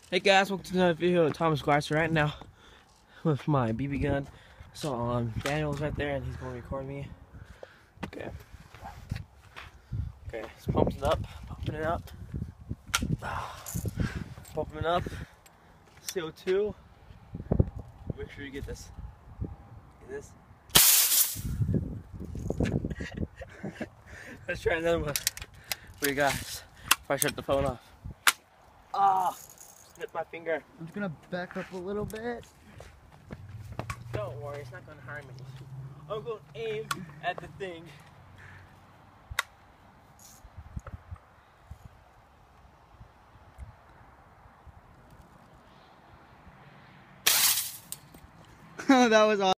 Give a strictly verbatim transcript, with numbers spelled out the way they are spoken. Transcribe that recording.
Hey guys, welcome to another video of Thomas Glasser right now with my B B gun. So um, Daniel's right there and he's going to record me. Okay. Okay, it's pumping it up, pumping it up. Pumping it up. C O two. Make sure you get this. Get this. Let's try another one for you guys before I shut the phone off. Ah! Hit my finger. I'm just gonna back up a little bit. Don't worry, it's not gonna harm me. I'm gonna aim at the thing. That was awesome.